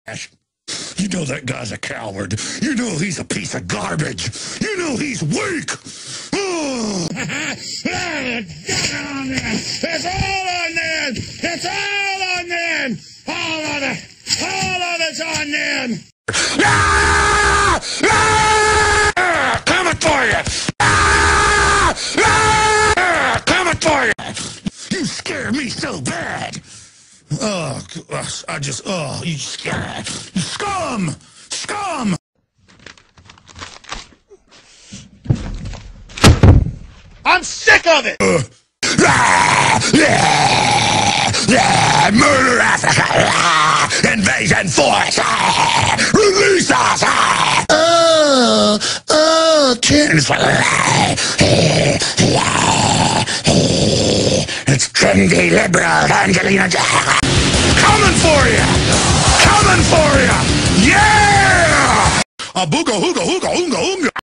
You know that guy's a coward. You know he's a piece of garbage. You know he's weak. Oh. It's all on them. It's all on them. All of it. All of it's on them. Ah! Ah! Coming for you. Ah! Ah! Coming for you. You scare me so bad. Oh, you scared. Scum! Scum! I'm sick of it! Murder Africa! Invasion force! Release us! It's trendy liberal Angelina Jolie! Coming for you! Coming for you! Yeah! A booga hooga hooga hoonga hoonga!